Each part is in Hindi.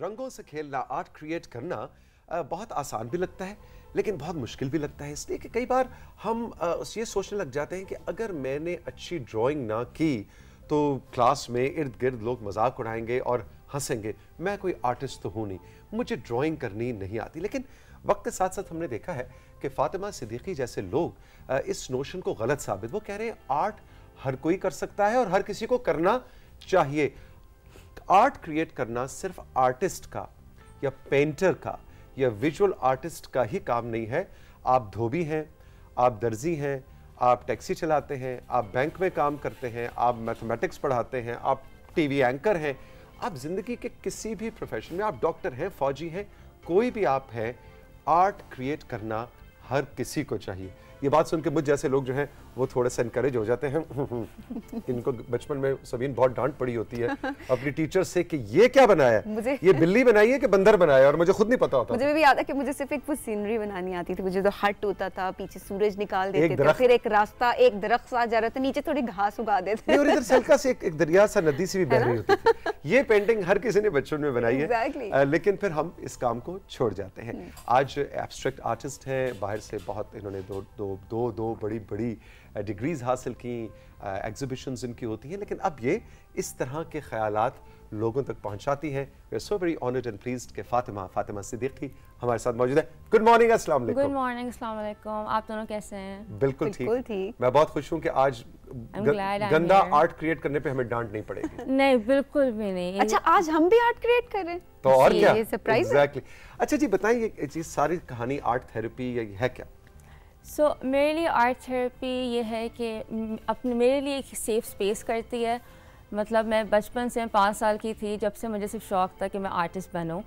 रंगों से खेलना, आर्ट क्रिएट करना बहुत आसान भी लगता है लेकिन बहुत मुश्किल भी लगता है, इसलिए कि कई बार हम ये सोचने लग जाते हैं कि अगर मैंने अच्छी ड्राइंग ना की तो क्लास में इर्द गिर्द लोग मजाक उड़ाएंगे और हंसेंगे, मैं कोई आर्टिस्ट तो हूँ नहीं, मुझे ड्राइंग करनी नहीं आती। लेकिन वक्त के साथ साथ हमने देखा है कि फातिमा सिद्दीकी जैसे लोग इस नोशन को गलत साबित, वो कह रहे हैं आर्ट हर कोई कर सकता है और हर किसी को करना चाहिए। आर्ट क्रिएट करना सिर्फ आर्टिस्ट का या पेंटर का या विजुअल आर्टिस्ट का ही काम नहीं है। आप धोबी हैं, आप दर्जी हैं, आप टैक्सी चलाते हैं, आप बैंक में काम करते हैं, आप मैथमेटिक्स पढ़ाते हैं, आप टीवी एंकर हैं, आप जिंदगी के किसी भी प्रोफेशन में, आप डॉक्टर हैं, फौजी हैं, कोई भी आप हैं, आर्ट क्रिएट करना हर किसी को चाहिए। ये बात सुन के मुझ जैसे लोग जो हैं वो थोड़े से इनकरेज हो जाते हैं। इनको बचपन में सबीन बहुत डांट पड़ी होती है अपनी टीचर से कि ये क्या बनाया है, ये बिल्ली बनाई है कि बंदर बनाया है, और मुझे खुद नहीं पता होता। मुझे भी याद है कि मुझे सिर्फ एक वो सीनरी बनानी आती थी, मुझे तो हट होता था, पीछे सूरज निकाल देते थे, फिर एक रास्ता, एक दरख्त सा जा रहा था, नीचे थोड़ी घास उगा देते और इधर हल्का से एक दरिया सा, नदी सी भी बह रही होती थी। ये पेंटिंग हर किसी ने बचपन में बनाई है, लेकिन फिर हम इस काम को छोड़ जाते हैं। आज एब्स्ट्रैक्ट आर्टिस्ट हैं, बाहर से बहुत इन्होंने दो बड़ी डिग्रीज हासिल की, एग्जीबिशंस इनकी होती हैं, लेकिन अब ये इस तरह के ख्यालात लोगों तक पहुंचाती हैं। We are so very honoured and pleased कि फातिमा सिद्दीकी हमारे साथ मौजूद है। गुड मॉर्निंग, अस्सलाम वालेकुम। गुड मॉर्निंग, अस्सलाम वालेकुम। आप दोनों कैसे हैं? बिल्कुल ठीक। मैं बहुत खुश हूँ कि आज गंदा आर्ट क्रिएट करने पे हमें डांट नहीं पड़ेगी। नहीं, बिल्कुल भी नहीं। अच्छा, आज हम भी आर्ट क्रिएट कर रहे हैं तो और क्या, ये सरप्राइज एग्जैक्टली। अच्छा जी बताइए, ये सारी कहानी आर्ट थेरेपी है क्या? मेरे लिए आर्ट थेरेपी ये है कि मेरे लिए एक सेफ स्पेस करती है। मतलब मैं बचपन से 5 साल की थी जब से मुझे सिर्फ शौक़ था कि मैं आर्टिस्ट बनूं,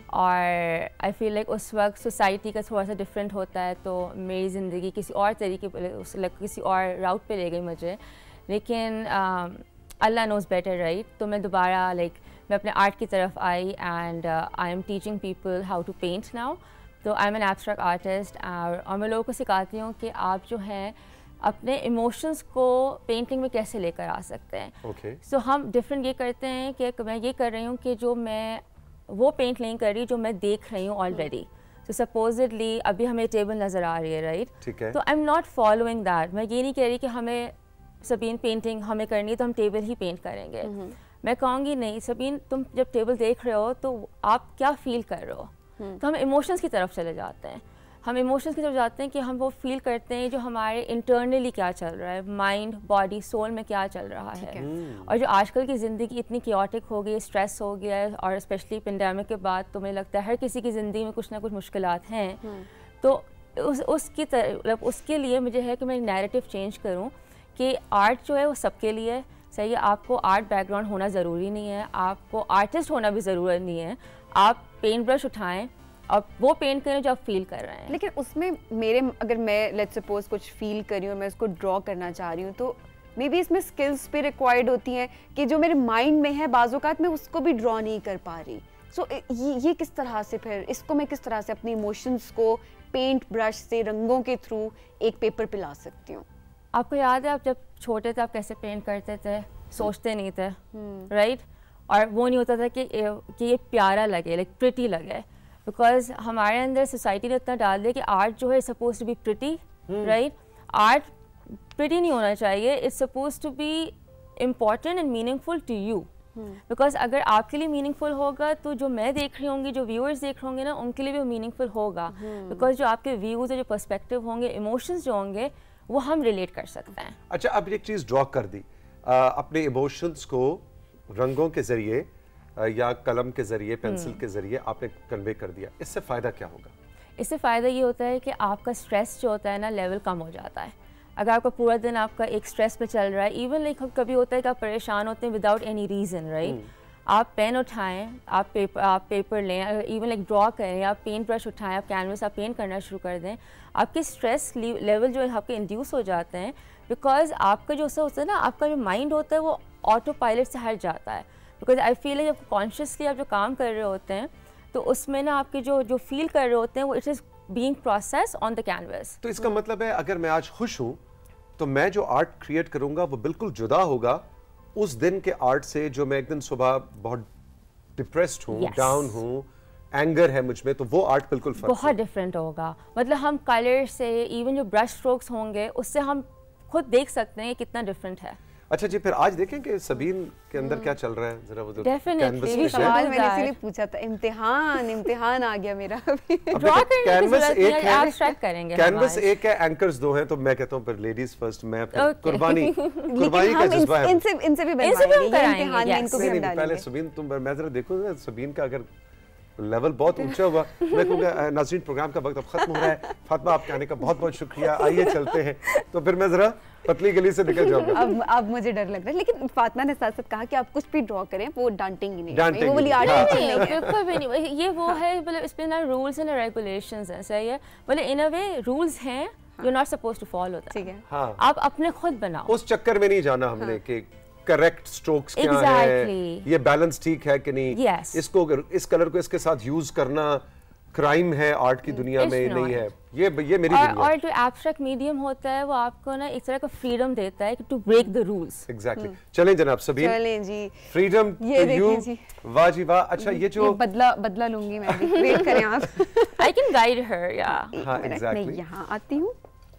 और आई फील लाइक उस वक्त सोसाइटी का थोड़ा सा डिफरेंट होता है, तो मेरी ज़िंदगी किसी और तरीके पर, किसी और राउट पे ले गई मुझे। लेकिन अल्लाह नोज़ बेटर, राइट? तो मैं दोबारा मैं अपने आर्ट की तरफ आई, and I am teaching people how to paint now. तो I am an abstract artist, और मैं लोगों को सिखाती हूँ कि आप जो हैं अपने इमोशंस को पेंटिंग में कैसे लेकर आ सकते हैं। सो हम डिफरेंट ये करते हैं कि मैं ये कर रही हूँ कि जो मैं वो पेंट नहीं कर रही जो मैं देख रही हूँ ऑलरेडी। तो सपोजिटली अभी हमें टेबल नज़र आ रही है, राइट? तो I am not following that. मैं ये नहीं कह रही कि हमें सबीन पेंटिंग हमें करनी है तो हम टेबल ही पेंट करेंगे। मैं कहूँगी नहीं सबीन, तुम जब टेबल देख रहे हो तो आप क्या फील कर रहे हो? तो हम इमोशंस की तरफ चले जाते हैं। हम इमोशंस की तरफ जाते हैं कि हम वो फील करते हैं जो हमारे इंटरनली क्या चल रहा है, माइंड, बॉडी, सोल में क्या चल रहा है। और जो आजकल की ज़िंदगी इतनी क्योटिक हो गई, स्ट्रेस हो गया है, और स्पेशली पेंडेमिक के बाद तो मुझे लगता है हर किसी की ज़िंदगी में कुछ ना कुछ मुश्किलात हैं। तो उसके लिए मुझे है कि मैं नैरेटिव चेंज करूँ कि आर्ट जो है वो सबके लिए सही है। आपको आर्ट बैकग्राउंड होना ज़रूरी नहीं है, आपको आर्टिस्ट होना भी ज़रूरी नहीं है। आप पेंट ब्रश उठाएं और वो पेंट करें जो आप फील कर रहे हैं। लेकिन उसमें अगर मैं लेट्स सपोज कुछ फील कर रही हूँ, मैं उसको ड्रॉ करना चाह रही हूँ, तो मे बी इसमें स्किल्स भी रिक्वायर्ड होती हैं कि जो मेरे माइंड में है बाज़-औक़ात मैं उसको भी ड्रॉ नहीं कर पा रही। सो ये किस तरह से, फिर इसको मैं किस तरह से अपने इमोशंस को पेंट ब्रश से, रंगों के थ्रू एक पेपर पे ला सकती हूँ? आपको याद है आप जब छोटे थे आप कैसे पेंट करते थे? सोचते नहीं थे, राइट? और वो नहीं होता था कि ये प्यारा लगे, लाइक प्रिटी लगे, बिकॉज हमारे अंदर सोसाइटी ने इतना डाल दिया कि आर्ट जो है suppose to be pretty, right? Art pretty नहीं होना चाहिए, it's suppose to be important and meaningful to you. Because अगर आपके लिए मीनिंगफुल होगा तो जो मैं देख रही होंगी, जो व्यूअर्स देख रहे होंगे ना, उनके लिए भी मीनिंगफुल होगा। बिकॉज जो आपके व्यूज़ और जो पर्सपेक्टिव होंगे, इमोशंस जो होंगे, वो हम रिलेट कर सकते हैं। अच्छा, अब एक चीज़ ड्रॉ कर दी, अपने इमोशंस को रंगों के ज़रिए या कलम के ज़रिए, पेंसिल के ज़रिए आपने कन्वे कर दिया, इससे फ़ायदा क्या होगा? इससे फ़ायदा ये होता है कि आपका स्ट्रेस जो होता है ना, लेवल कम हो जाता है। अगर आपका पूरा दिन आपका एक स्ट्रेस पे चल रहा है, इवन लाइक कभी होता है कि आप परेशान होते हैं विदाउट एनी रीज़न, राइट? आप पेन उठाएं, आप पेपर लें, इवन लाइक ड्रॉ करें, आप पेंट ब्रश उठाएं, आप कैनवस, आप पेंट करना शुरू कर दें, आपके स्ट्रेस लेवल जो है आपके इंड्यूस हो जाते हैं। बिकॉज आपका जो होता है ना, आपका जो माइंड होता है वो ऑटो पायलट से हट जाता है। बिकॉज आई फील है जब कॉन्शियसली आप जो काम कर रहे होते हैं तो उसमें ना आपके जो फील कर रहे होते हैं वो it is being process on the canvas. तो इसका मतलब है अगर मैं आज खुश हूँ तो मैं जो आर्ट क्रिएट करूँगा वो बिल्कुल जुदा होगा उस दिन के आर्ट से जो मैं एक दिन सुबह बहुत डिप्रेस्ड हूँ, Yes. डाउन हूँ, एंगर है मुझ में, तो वो आर्ट बिल्कुल फर्क बहुत डिफरेंट होगा। मतलब हम कलर से, इवन जो ब्रश स्ट्रोक्स होंगे उससे हम खुद देख सकते हैं कितना डिफरेंट है। अच्छा जी, फिर आज देखें कि सबीन के अंदर क्या चल रहा है, जरा वो जो Definitely, canvas ये पे सवाल है। मैंने इसीलिए पूछा था, इम्तिहान आ गया मेरा अभी। अब ड्रॉ देखो, करने की कैनवस जरूरत नहीं एक है, है, एब्स्ट्रैक्ट करेंगे। कैनवस एक है, एंकर्स दो हैं, तो मैं कहता हूँ फिर लेडीज फर्स्ट, मैं फिर Okay. कुर्बानी लेकिन का हम जज्बा है। इनसे भी इनसे भी हम बनवाएंगे, ये कराएंगे, इम्तिहान में yes. इनको भी नहीं हम नहीं, पहले डालेंगे। सुबीन तुम, मैं जरा देखो ना सुबीन का अगर लेवल बहुत ऊंचा हुआ, मैं कहूँगा नाज़रीन प्रोग्राम का वक्त अब खत्म हो रहा है, फातिमा आपके आने का बहुत बहुत शुक्रिया, आइए चलते हैं, तो फिर मैं जरा पतली गली से निकल जाऊंगा। अब मुझे डर लग रहा है, लेकिन फातिमा ने साथ साथ कहा कि आप कुछ भी ड्रॉ करें वो डांटेंगी नहीं, डांटेंगी वो वाली नहीं, आर्ट हाँ। नहीं है। बिल्कुल भी नहीं, ये वो है, मतलब इसमें ना रूल्स एंड रेगुलेशंस हैं, सही है, मतलब इन अ वे रूल्स हैं, you are not supposed to follow that. ठीक है। हाँ, आप अपने खुद बनाओ। उस चक्कर में नहीं जाना हमने कि करेक्ट स्ट्रोक्स क्या Exactly. है, ये बैलेंस ठीक है कि नहीं, Yes. इसको इस कलर को इसके साथ यूज करना क्राइम है आर्ट की दुनिया It's में, नहीं not. है, ये मेरी दुनिया और जो एब्स्ट्रैक्ट मीडियम होता है वो आपको ना एक तरह का फ्रीडम देता है to break the rules. Exactly. चलें जनाब सबीन, चलें जी, फ्रीडम ये टू यू, देखें जी। वाह जी वाह। अच्छा ये जो बदला लूंगी मैं भी, वेट करें आप। आई कैन गाइड हर, या हाँ मैं एग्जैक्टली। यहाँ आती हूँ।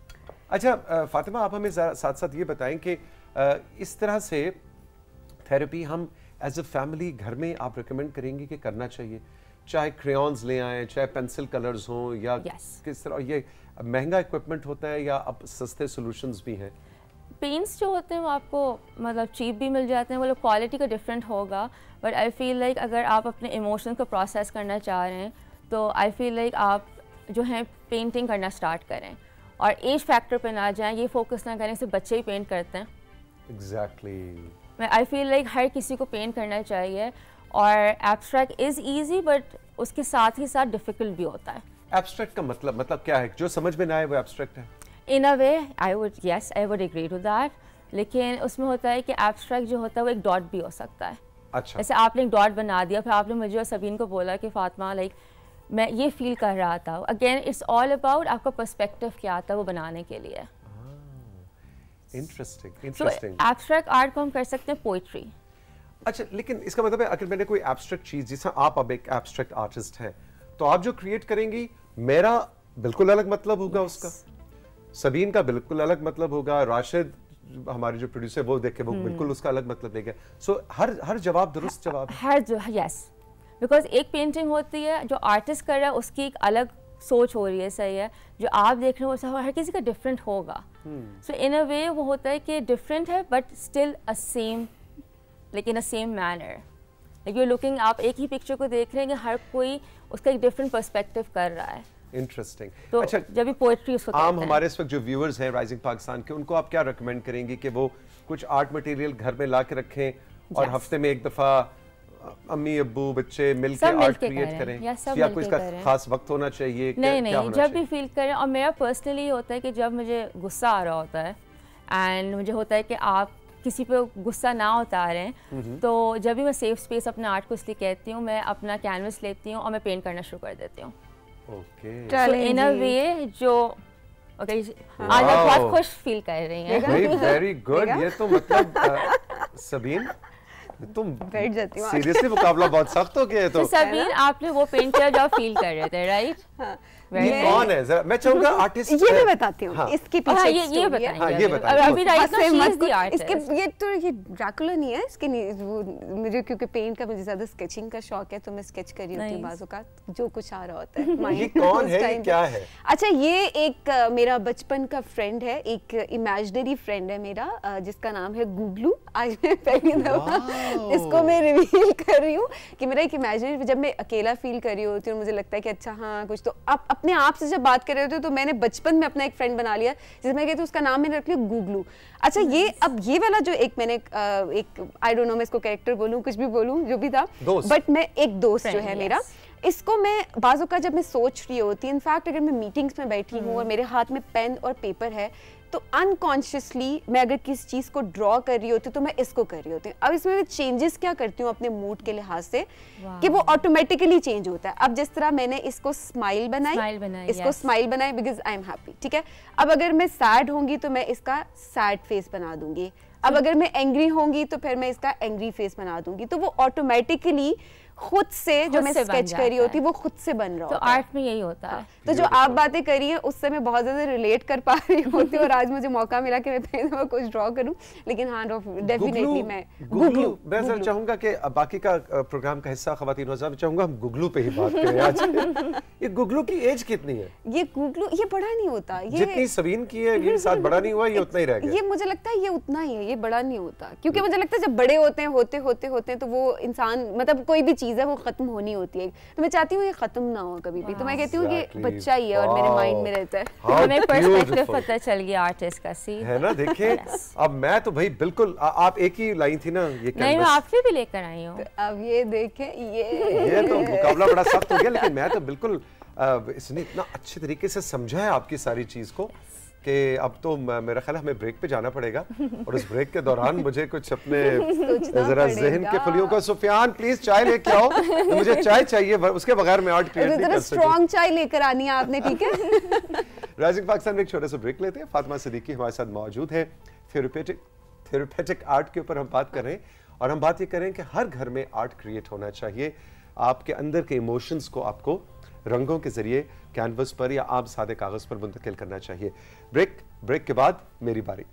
अच्छा फातिमा, आप हमें साथ साथ ये बताएं कि इस तरह से थेरेपी हम एज अ फैमिली घर में आप रिकमेंड करेंगे कि करना चाहिए, चाहे क्रेयॉन्स ले आएं, चाहे पेंसिल कलर्स हों, या Yes. किस तरह, ये महंगा इक्विपमेंट होता है या अब सस्ते सॉल्यूशंस भी हैं? पेंट्स जो होते हैं वो आपको मतलब चीप भी मिल जाते हैं, वो लोग क्वालिटी का डिफरेंट होगा, बट आई फील लाइक अगर आप अपने इमोशन को प्रोसेस करना चाह रहे हैं तो आई फील लाइक आप जो है पेंटिंग करना स्टार्ट करें और एज फैक्टर पे ना जाएं, ये फोकस ना करें सिर्फ बच्चे ही पेंट करते हैं। एग्जैक्टली। मैं आई फील लाइक हर किसी को पेंट करना चाहिए, और एब्स्ट्रैक्ट इज़ ईजी बट उसके साथ ही साथ डिफ़िकल्ट भी होता है। एब्स्ट्रैक्ट का मतलब क्या है? जो समझ में ना आए वो एब्स्ट्रैक्ट है? In a way I would agree to that, लेकिन उसमें होता है कि एब्स्ट्रैक्ट जो होता है वो एक डॉट भी हो सकता है। अच्छा। जैसे आपने एक डॉट बना दिया, फिर आपने मुझे और सबीन को बोला कि फातिमा लाइक मैं ये फील कर रहा था। अगेन इट्स ऑल अबाउट आपका पर्सपेक्टिव क्या आता है वो बनाने के लिए। इंटरेस्टिंग। तो एब्स्ट्रैक्ट आर्ट को हम कर सकते हैं पोइट्री। अच्छा, लेकिन इसका मतलब है अगर मैंने कोई एब्स्ट्रैक्ट चीज, जैसा आप अब एक एब्स्ट्रैक्ट आर्टिस्ट हैं, तो आप जो क्रिएट करेंगी मेरा बिल्कुल अलग मतलब होगा उसका, सबीन का बिल्कुल अलग मतलब होगा, राशिद हमारे जो प्रोड्यूसर वो देख के वो बिल्कुल उसका अलग मतलब लेगा। सो हर जवाब दुरुस्त जवाब है। हर जो यस, बिकॉज एक पेंटिंग होती है जो आर्टिस्ट कर रहा है उसकी एक अलग सोच हो रही है, सही है, जो आप देख रहे हो हर किसी का डिफरेंट होगा। सो इन अ वे वो होता है कि डिफरेंट है but still a same, like in a same manner, like you looking, आप एक ही पिक्चर को देख रहे हैं कि हर कोई उसका एक डिफरेंट पर्सपेक्टिव कर रहा है। इंटरेस्टिंग। तो अच्छा, जब भी पोएट्री उसको आम कहते हैं। हमारे इस वक्त जो व्यूअर्स हैं राइजिंग पाकिस्तान के, उनको आप क्या रेकमेंड करेंगी कि वो कुछ आर्ट मटेरियल घर में ला के रखें और हफ्ते में एक दफा अम्मी अब्बू बच्चे मिलकर सब आर्ट मिलके क्रिएट करें, करें, या सब या मिलके कोई इसका करें। खास वक्त होना चाहिए? नहीं क्या नहीं, होना जब भी चाहिए? फील करें। और मेरा पर्सनली ये होता है कि जब मुझे गुस्सा आ रहा होता है एंड मुझे होता है कि आप किसी पे गुस्सा ना उतारें, तो जब भी मैं सेफ स्पेस अपने आर्ट को इसलिए कहती हूँ, मैं अपना कैनवस लेती हूँ और मैं पेंट करना शुरू कर देती हूँ। ओके, इन अ वे जो ओके आज आप बहुत खुश फील कर रही हैं। Very good. ये तो मतलब सबीन तुम बैठ जाती हूँ। सीरियसली मुकाबला बहुत सख्त हो गया है। तो सबीर आपने वो पेंट किया जो आप फील कर रहे थे, राइट? ये कौन है जरा मैं चाहूंगा आर्टिस्ट? ये मैं बताती हूँ। हाँ। इसके पीछे एक ये story है। बताएंगे। हाँ, ये बताइए। अभी राइट हंसे शी मत इज द कुछ। आर्टिस्ट। इसके ये तो ये ड्रैकुला नहीं है, इसके नहीं, वो मुझे क्योंकि पेंट का मुझे ज्यादा स्केचिंग का शौक है, तो मैं स्केच कर रही होती हूँ Nice. बाजों का जो कुछ आ रहा होता है mind ये कौन उस है, ये time पे। क्या है? अच्छा, ये एक मेरा बचपन का फ्रेंड है, एक इमेजिनरी फ्रेंड है मेरा, जिसका नाम है गूगलू। आज मैं पहली दफा इसको मैं रिवील कर रही हूँ कि मेरा एक इमेजिनरी, जब मैं अकेला फील कर रही होती हूँ, मुझे लगता है कि अच्छा हाँ कुछ, तो आप अपने आप से जब बात कर रहे होते हो, तो मैंने बचपन में अपना एक फ्रेंड बना लिया जिसमें मैं कहती हूँ, उसका नाम मैंने रख लिया गूगलू। अच्छा, ये अब ये वाला जो एक मैंने एक आई डोंट नो मैं इसको कैरेक्टर बोलूँ कुछ भी बोलूँ जो भी था, बट मैं एक दोस्त जो है मेरा, इसको मैं बाजू का जब मैं सोच रही होती, इनफैक्ट अगर मैं मीटिंग्स में बैठी हूँ और मेरे हाथ में पेन और पेपर है, तो अनकॉन्शियसली मैं अगर किसी चीज को ड्रॉ कर रही होती हूँ तो मैं इसको कर रही होती हूँ। अब इसमें मैं चेंजेस क्या करती हूँ अपने मूड के लिहाज से कि वो ऑटोमेटिकली चेंज होता है। अब जिस तरह मैंने इसको स्माइल बनाई, इसको स्माइल बनाई बिकॉज आई एम हैप्पी, ठीक है। अब अगर मैं सैड होंगी तो मैं इसका सैड फेस बना दूंगी, अब अगर मैं एंग्री होंगी तो फिर मैं इसका एंग्री फेस बना दूंगी। तो वो ऑटोमेटिकली खुद से जो मैं स्केच कर रही होती वो खुद से बन रहा तो होता है। आर्ट में यही होता है। तो जो आप बातें करी हैं उससे मैं बहुत ज़्यादा रिलेट कर पा रही होती और आज मुझे मौका मिला कि मैं कुछ ड्रॉ करूं, लेकिन हाँ डेफिनेटली मैं गुगलू मैं सर चाहूंगा कि बाकी का प्रोग्राम का हिस्सा ख्वातीन हज़रात चाहूंगा हम गुगलू पे ही बात करें आज। ये गुगलू की एज कितनी है? ये गुगलू ये बड़ा नहीं होता, ये जितनी सबीन की है ये साथ बड़ा नहीं हुआ, ये उतना ही रह गया। ये मुझे लगता है ये उतना ही है, ये बड़ा नहीं होता, क्योंकि मुझे लगता है जब बड़े होते हैं होते हैं तो वो इंसान मतलब कोई भी चीज़ है वो खत्म होनी होती है, तो मैं चाहती हूँ ये खत्म ना हो कभी भी, तो मैं कहती हूँ कि बच्चा ही है और मेरे माइंड में रहता है। हमें पर्सपेक्टिव पता चल गया आर्टिस्ट का, सी है ना। देखिए अब मैं तो भाई बिल्कुल आप एक ही लाइन थी ना ये नहीं, मैं आपके भी लेकर आई हूँ। अब ये देखें ये तो मुकाबला बड़ा सख्त हो गया, लेकिन मैं तो बिल्कुल इसने इतना अच्छे तरीके से समझा है आपकी सारी चीज को कि अब तो मेरा ख्याल है हमें ब्रेक पे जाना पड़ेगा और उस ब्रेक के दौरान मुझे कुछ अपने जरा जहन के खुलियों को, सुफियान प्लीज चाय लेके आओ, तो मुझे चाय चाहिए, उसके बगैर मैं आर्ट क्रिएट नहीं कर सकता। स्ट्रॉन्ग चाय लेकर आनी है आपने, ठीक है। राइजिंग पाकिस्तान में एक छोटा सा ब्रेक लेते हैं। फातिमा सिद्दीकी हमारे साथ मौजूद है, थेरेपेटिक आर्ट के ऊपर हम बात कर रहे हैं और हम बात ये कर रहे हैं कि हर घर में आर्ट क्रिएट होना चाहिए। आपके अंदर के इमोशंस को आपको रंगों के जरिए कैनवस पर या आम सादे कागज पर मुंतकिल करना चाहिए। ब्रेक के बाद मेरी बारी।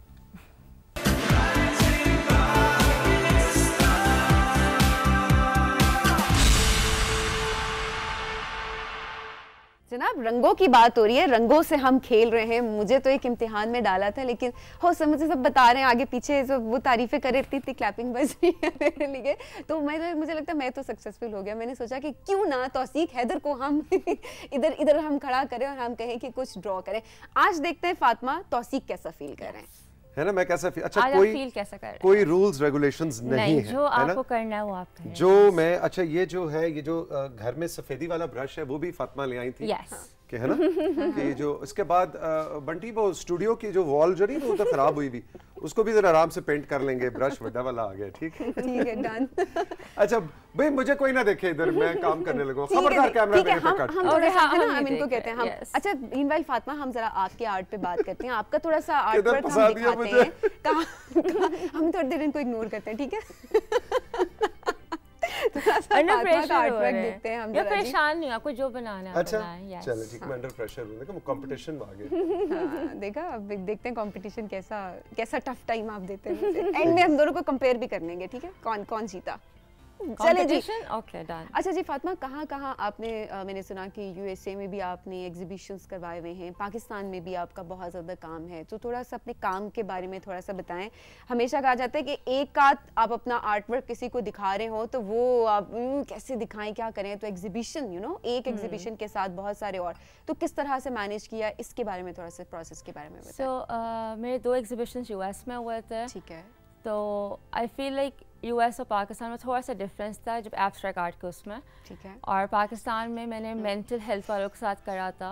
जनाब रंगों की बात हो रही है, रंगों से हम खेल रहे हैं। मुझे तो एक इम्तिहान में डाला था, लेकिन हो सब मुझे सब बता रहे हैं आगे पीछे, जो वो तारीफें कर रही थी, क्लैपिंग बज रही है मेरे लिए, तो मुझे लगता है मैं तो सक्सेसफुल हो गया। मैंने सोचा कि क्यों ना तौसीक हैदर को हम इधर हम खड़ा करें और हम कहें कि कुछ ड्रॉ करें। आज देखते हैं फातिमा तौसीक कैसा फील कर रहे हैं, है ना। मैं कैसा फील, अच्छा कोई रूल्स रेगुलेशंस नहीं है, जो आपको करना है वो आप करें। जो मैं अच्छा ये जो घर में सफेदी वाला ब्रश है वो भी फातिमा ले आई थी, कि है ना कि जो इसके बाद बंटी वो स्टूडियो की जो वॉल जो नहीं वो तो खराब हुई भी, उसको भी जरा आराम से पेंट कर लेंगे, ब्रश बड़ा वाला आ गया, ठीक है डन। अच्छा भाई मुझे कोई ना देखे इधर, मैं काम करने लगूं, खबरदार कैमरा मेरे पे कट। हम इनको कहते हैं हम। अच्छा मीनवाइल फातिमा हम जरा आपके आर्ट पे बात करते हैं, आपका थोड़ा सा आर्ट वर्क हम दिखाते हैं, हम थोड़ी देर इनको इग्नोर करते हैं, ठीक है। परेशान नहीं, आपको जो बनाना है अच्छा चलो ठीक, मैं अंडर प्रेशर हूं, देखो कंपटीशन में आ गए। देखा अब देखते हैं कंपटीशन कैसा टफ टाइम आप देते हैं। एंड में हम दोनों को कंपेयर भी कर लेंगे, ठीक है, कौन जीता। चले जी, ओके डन। अच्छा जी फातिमा, कहाँ आपने मैंने सुना कि यूएसए में भी आपने एग्जीबिशंस करवाए हुए हैं, पाकिस्तान में भी आपका बहुत ज़्यादा काम है, तो थोड़ा सा अपने काम के बारे में थोड़ा सा बताएं। हमेशा कहा जाता है कि एक आध आप अपना आर्ट वर्क किसी को दिखा रहे हो तो वो आप कैसे दिखाएं, क्या करें, तो एग्जीबिशन एक एग्जीबिशन के साथ बहुत सारे और, तो किस तरह से मैनेज किया, इसके बारे में थोड़ा सा प्रोसेस के बारे में बताएं। मेरे 2 एग्जीबिशन यूएस में हुए थे, ठीक है, तो आई फील लाइक यूएस और पाकिस्तान में थोड़ा सा डिफरेंस था जब एब्स्ट्रैक्ट आर्ट के उसमें, ठीक है, और पाकिस्तान में मैंने मेंटल हेल्थ वालों के साथ करा था,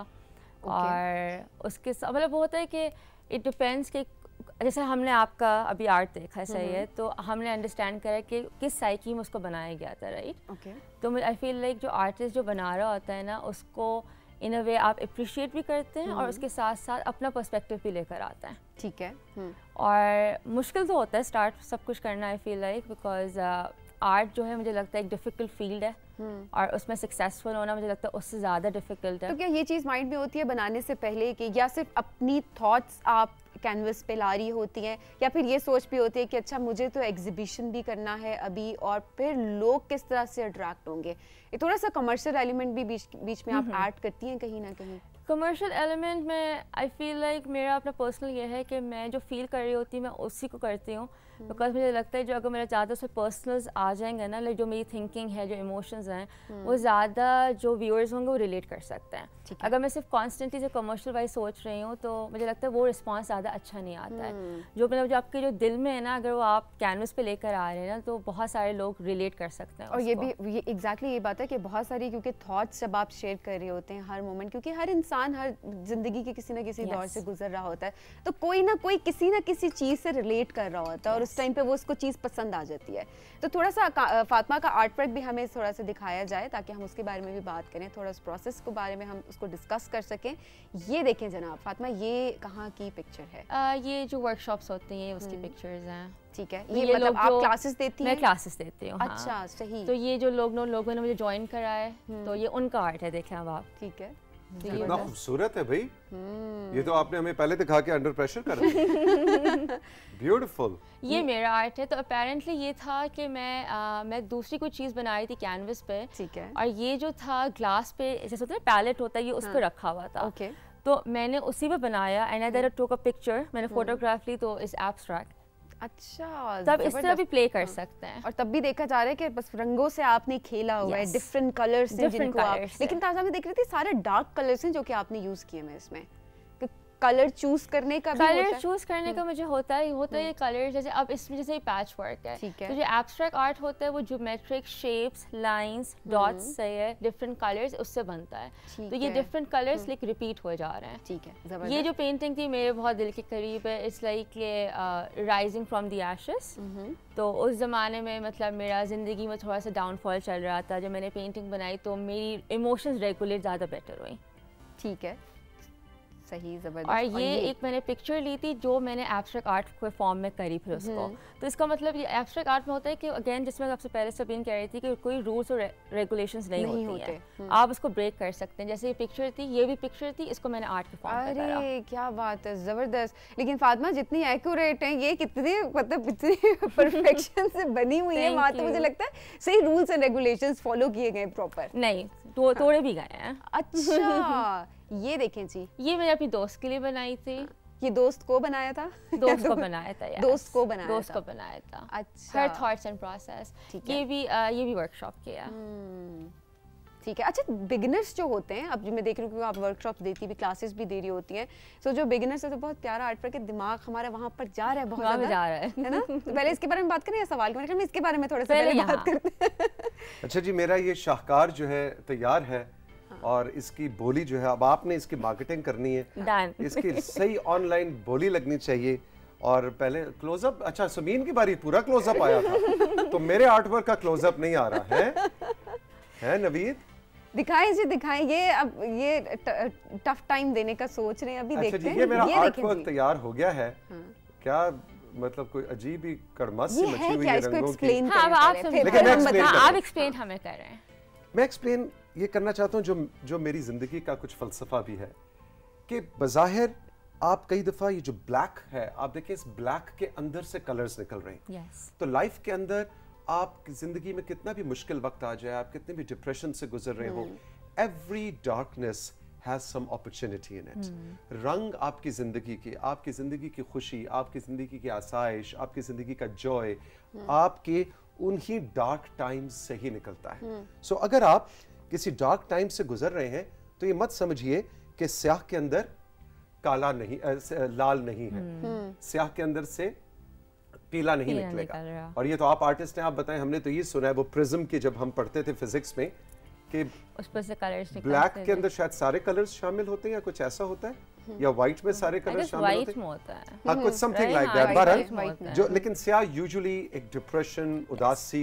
और उसके मतलब वो होता है कि इट डिपेंड्स कि जैसे हमने आपका अभी आर्ट देखा, सही है, तो हमने अंडरस्टैंड करा कि किस साइकी में उसको बनाया गया था, राइट। ओके, तो आई फील लाइक जो आर्टिस्ट जो बना रहा होता है ना, उसको इन अ वे आप अप्रिशिएट भी करते हैं और उसके साथ साथ अपना पर्सपेक्टिव भी लेकर आता है, ठीक है। और मुश्किल तो होता है स्टार्ट सब कुछ करना, I feel like, because art जो है मुझे लगता है एक डिफ़िकल्ट फील्ड है, और उसमें सक्सेसफुल होना मुझे लगता है उससे ज़्यादा डिफ़िकल्ट है। तो क्या ये चीज़ माइंड में होती है बनाने से पहले कि या सिर्फ अपनी थॉट्स आप कैनवस पे ला रही होती हैं, या फिर ये सोच भी होती है कि अच्छा मुझे तो एग्जीबिशन भी करना है अभी, और फिर लोग किस तरह से अट्रैक्ट होंगे, ये थोड़ा सा कमर्शियल एलिमेंट भी बीच में आप ऐड करती हैं कहीं ना कहीं। कमर्शियल एलिमेंट में आई फील लाइक मेरा अपना पर्सनल ये है कि मैं जो फील कर रही होती हूँ मैं उसी को करती हूँ, बिकॉज मुझे लगता है जो अगर मेरा ज़्यादा उसमें पर्सनल्स आ जाएंगे ना, लाइक जो मेरी थिंकिंग है, जो इमोशंस हैं, वो ज़्यादा जो व्यूअर्स होंगे वो रिलेट कर सकते हैं। अगर मैं सिर्फ कॉन्स्टेंटली से कमर्शियल वाइज सोच रही हूँ तो मुझे लगता है वो रिस्पॉन्स ज़्यादा अच्छा नहीं आता है। जो मतलब जो आपके जो दिल में है ना, अगर वो आप कैनवस पे लेकर आ रहे हैं ना, तो बहुत सारे लोग रिलेट कर सकते हैं। और ये भी एग्जैक्टली ये बात है कि बहुत सारी क्योंकि थॉट्स जब आप शेयर कर रहे होते हैं हर मोमेंट, क्योंकि हर इंसान हर जिंदगी के किसी ना किसी दौर से गुजर रहा होता है, तो कोई ना कोई किसी ना किसी चीज़ से रिलेट कर रहा होता है, और उस टाइम पे वो उसको चीज़ पसंद आ जाती है। तो थोड़ा सा फातिमा का आर्ट वर्क भी हमें थोड़ा सा दिखाया जाए ताकि हम उसके बारे में भी बात करें, थोड़ा उस प्रोसेस के बारे में हम उसको डिस्कस कर सकें। ये देखें जनाब फातिमा, ये कहाँ की पिक्चर है? ये जो वर्कशॉप्स होती हैं उसकी पिक्चर्स हैं। ठीक है, ये मतलब आप क्लासेस देती हैं? मैं क्लासेस देती हूँ। अच्छा, हाँ। सही। तो ये जो लोगों ने मुझे ज्वाइन करा है, तो ये उनका आर्ट है, देखें अब आप। ठीक है, कितना खूबसूरत है भाई। ये तो आपने हमें पहले दिखा के अंडर प्रेशर कर दिया। ब्यूटीफुल। ये मेरा आर्ट है। तो अपेरेंटली ये था कि मैं दूसरी कोई चीज़ बना रही थी कैनवस पे। ठीक है। और ये जो था ग्लास पे जैसे होता है पैलेट होता है, ये उस पर रखा हुआ था। ओके। तो मैंने उसी पे बनाया and I there took a picture, मैंने फोटोग्राफ ली, तो इस एब्स्ट्रैक्ट। अच्छा, तब इस तरह भी प्ले कर सकते हैं। और तब भी देखा जा रहा है कि बस रंगों से आपने खेला हुआ है, डिफरेंट कलर्स हैं जिनको आप, लेकिन ताजा में देख रही थी सारे डार्क कलर्स हैं जो कि आपने यूज किए हैं इसमें। कलर चूज करने का भी कलर चूज करने का मुझे होता है ये कलर, जैसे अब इसमें जैसे पैच वर्क है, तो जो एब्स्ट्रैक्ट आर्ट होता है वो ज्योमेट्रिक शेप्स, लाइंस, डॉट्स से है, डिफरेंट कलर्स उससे बनता है। तो ये डिफरेंट कलर्स लाइक रिपीट हो जा रहे हैं। ठीक है। ये जो पेंटिंग थी मेरे बहुत दिल के करीब है। It's like rising from the ashes. तो उस ज़माने में मतलब मेरा ज़िंदगी में थोड़ा सा डाउनफॉल चल रहा था, जब मैंने पेंटिंग बनाई तो मेरी इमोशंस रेगुलेट ज़्यादा बेटर हुई। ठीक है, सही, जबरदस्त। और ये एक मैंने पिक्चर ली थी जो मैंने एब्स्ट्रैक्ट आर्ट के फॉर्म में करी फिर उसको। तो इसका मतलब ये एब्स्ट्रैक्ट आर्ट में होता है कि अगेन जिसमें आपसे पहले सबीन कह रही थी कि कोई रूल्स और रेगुलेशंस नहीं होती है, आप उसको ब्रेक कर सकते हैं। जैसे ये पिक्चर थी, ये भी पिक्चर थी, इसको मैंने आर्ट के फॉर्म में करा। अरे क्या बात है, जबरदस्त। लेकिन फातिमा जितनी एक्यूरेट है ये, कितनी मतलब इतनी परफेक्शन से बनी हुई है, वहाँ तो मुझे लगता है सही रूल्स एंड रेगुलेशंस फॉलो किए गए प्रॉपर। नहीं, तोड़े भी गए हैं। अच्छा, ये देखें जी, ये मैंने अपनी दोस्त के लिए बनाई थी। ये दोस्त को बनाया था? दोस्त को बनाया था यार। दोस्त को बनाया था। अच्छा, हर थॉट्स एंड प्रोसेस। ये भी वर्कशॉप किया। ठीक है। अच्छा, बिगिनर्स जो होते हैं, अब मैं देख रही हूँ कि आप वर्कशॉप देती भी, क्लासेस भी दे रही होती हैं, सो जो बिगिनर्स है तो बहुत प्यारा आर्ट पर के दिमाग हमारा वहाँ पर जा रहा है, बहुत ज़्यादा जा रहा है ना। तो पहले इसके बारे में बात करें या सवाल करें? मैं इसके बारे में थोड़ा सा पहले बात करते हैं। अच्छा जी, मेरा ये शाहकार जो है तैयार है और इसकी बोली जो है, अब आपने इसकी मार्केटिंग करनी है, इसकी सही ऑनलाइन बोली लगनी चाहिए। और पहले क्लोजअप, अच्छा सुमीन की बारी पूरा क्लोजअप आया था, तो मेरे आर्टवर्क का क्लोजअप नहीं आ रहा है नवीद? दिखाएं जी, दिखाएं। ये अब ये टफ टाइम देने का सोच रहे हैं, अभी देखते हैं। ये मेरा आर्टवर्क तैयार हो गया है। क्या मतलब कोई अजीब ही कड़मस सी मची हुई है रंगों की। आप एक्सप्लेन हमें कर रहे हैं। मैं एक्सप्लेन ये करना चाहता हूँ जो मेरी जिंदगी का कुछ फलसफा भी है कि बज़ाहिर आप कई दफा ये जो ब्लैक है, आप देखें इस ब्लैक के अंदर से कलर्स निकल रहे हैं। तो लाइफ के अंदर आप जिंदगी में कितना भी मुश्किल वक्त आ जाए, आप कितने भी डिप्रेशन से गुजर रहे हो, every darkness has some opportunity in it. रंग आपकी जिंदगी की खुशी, आपकी जिंदगी की आसाइश, आपकी जिंदगी का जॉय आपके उन्हीं डार्क टाइम्स से ही निकलता है। सो अगर आप किसी डार्क टाइम से गुजर रहे हैं तो ये मत समझिए कि स्याह के अंदर काला नहीं, लाल नहीं है, स्याह के अंदर से पीला नहीं निकलेगा। और ये तो आप आर्टिस्ट हैं, आप बताएं। हमने तो ये सुना है, वो प्रिज्म के जब हम पढ़ते थे फिजिक्स में कि उस पर से कलर्स ब्लैक के अंदर शायद सारे कलर्स शामिल होते हैं या कुछ ऐसा होता है, या व्हाइट में सारे कलर शामिल होते हैं। हाँ, कुछ समथिंग लाइक दैट। बहरहाल जो, लेकिन स्याह यूजुअली एक डिप्रेशन, उदासी,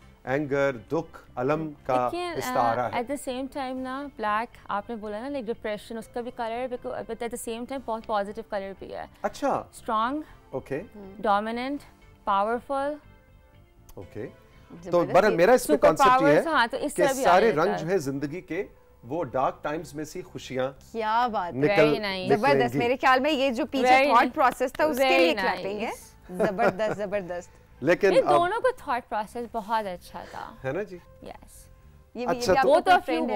एंगर, दुख, अलम का इस्तारा है। एट द सेम टाइम ना ब्लैक आपने बोला ना, लाइक डिप्रेशन, उसका भी कलर है, but at the same time बहुत पॉजिटिव कलर भी है। अच्छा, strong, okay, dominant, powerful. Okay, तो बहरहाल मेरा इसमें कॉन्सेप्ट ये है कि सारे रंग जो है जिंदगी के, वो डार्क टाइम्स में सी खुशियां, क्या बात, जबरदस्त। मेरे ख्याल में ये जो पीछे थॉट प्रोसेस था उसके लिए क्लैपिंग है। जबरदस्त, जबरदस्त। लेकिन दोनों का थॉट प्रोसेस बहुत अच्छा था, है ना जी? यस। अच्छा, वो तो फ्रेंड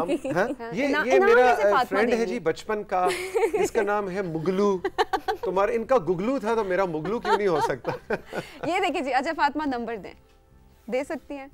है। ये मेरा फ्रेंड है जी बचपन का, इसका नाम है मुगलू। तुम्हारा इनका गुगलू था तो मेरा मुगलू क्यों नहीं हो सकता? ये देखिए जी। अच्छा फातिमा, नंबर दे सकती हैं?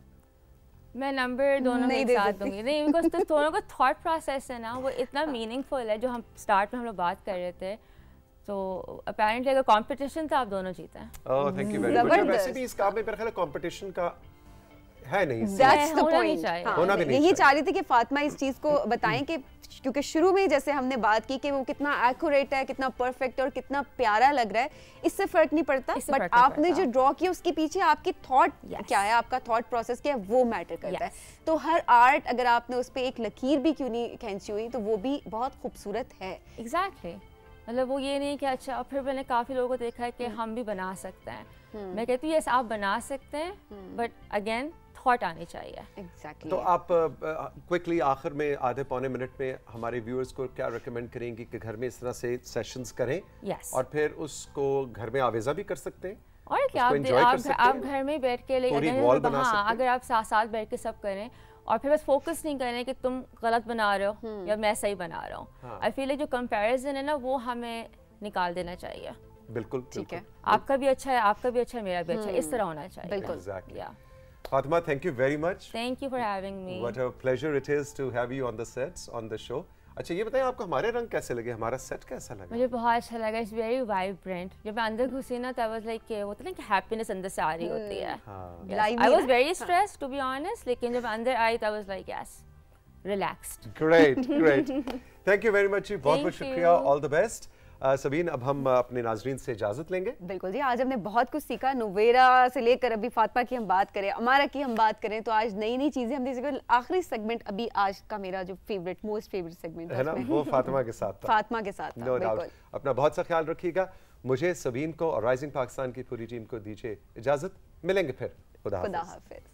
मैं नंबर दोनों के साथ दूंगी। नहीं, बिकॉज़ तो दोनों का थॉट प्रोसेस है ना, वो इतना मीनिंगफुल है। जो हम स्टार्ट में हम लोग बात कर रहे थे, तो अपेरेंटली अगर कंपटीशन था, आप दोनों जीते हैं। Oh, thank you very much. वैसे भी इस काम में मेरा ख्याल है कंपटीशन का है नहीं। That's the होना नहीं point. चाहिए। हाँ, होना भी नहीं यही चाहिए। चाह रही थी कि फातिमा इस चीज को बताएं कि क्योंकि शुरू में जैसे हमने बात की कि वो कितना एक्यूरेट है, कितना परफेक्ट और कितना प्यारा लग रहा है, इससे फर्क नहीं पड़ता, इससे बट फर्क नहीं आपने पड़ता। जो ड्रॉ किया उसके पीछे आपकी थॉट Yes. क्या है, आपका थॉट प्रोसेस क्या है, वो मैटर करता है। Yes. तो हर आर्ट अगर आपने उस पर एक लकीर भी क्यों नहीं खींची हुई तो वो भी बहुत खूबसूरत है। एग्जैक्टली मतलब वो ये नहीं कि अच्छा, और फिर मैंने काफ़ी लोगों को देखा है कि हम भी बना सकते हैं। मैं कहती हूँ यस आप बना सकते हैं, बट अगेन थॉट आनी चाहिए। एग्जैक्टली। तो आप क्विकली आखिर में आधे पौने मिनट में हमारे व्यूअर्स को क्या रेकमेंड करेंगी कि घर में इस तरह से सेशंस करें Yes. और फिर उसको घर में आवेजा भी कर सकते हैं? और क्या उसको enjoy कर सकते आप हैं? घर में बैठ के पूरी अगर wall बना सकते हैं? अगर आप साथ साथ बैठ के सब करें और फिर बस फोकस नहीं करें कि तुम गलत बना रहे हो या मैं सही बना रहा हूँ। आई फील जो कंपैरिजन है ना वो हमें निकाल देना चाहिए। बिल्कुल ठीक है। आपका भी अच्छा है, आपका भी अच्छा है, मेरा भी अच्छा है, इस तरह होना चाहिए। बिल्कुल। Exactly. या Fatima, thank you very much. Thank you for having me. What a pleasure it is to have you on the sets, on the show. अच्छा ये बताएं आपको हमारे रंग कैसे लगे, हमारा सेट कैसा लगा? मुझे बहुत अच्छा लगा, इट्स वेरी वाइब्रेंट। जब मैं अंदर घुसी ना तब वाज लाइक वो होता है ना कि हैप्पीनेस अंदर से आ रही होती है। हाँ। Lively आई वाज ना? Very stressed to be honest, लेकिन जब अंदर आई तब was like yes relaxed. Great, great. Thank you very much जी, बहुत बहुत Thank शुक्रिया, you. all the best. Sabeen अब हम अपने नाजरीन से इजाजत लेंगे। बिल्कुल जी, आज हमने बहुत कुछ सीखा। नुवेरा से लेकर अभी फातिमा की हम बात करें, अमारा की हम बात करें, तो आज नई नई चीजें हमने सीखी। आखिरी सेगमेंट अभी आज का मेरा जो फेवरेट मोस्ट फेवरेट सेगमेंट है ना, वो फातिमा के साथ था। फातिमा के साथ था। No doubt. बिल्कुल। अपना बहुत सा ख्याल रखिएगा। मुझे सबीन को और राइजिंग पाकिस्तान की पूरी टीम को दीजिए इजाजत। मिलेंगे फिर। खुदा खुदा हाफिज। हाफिज।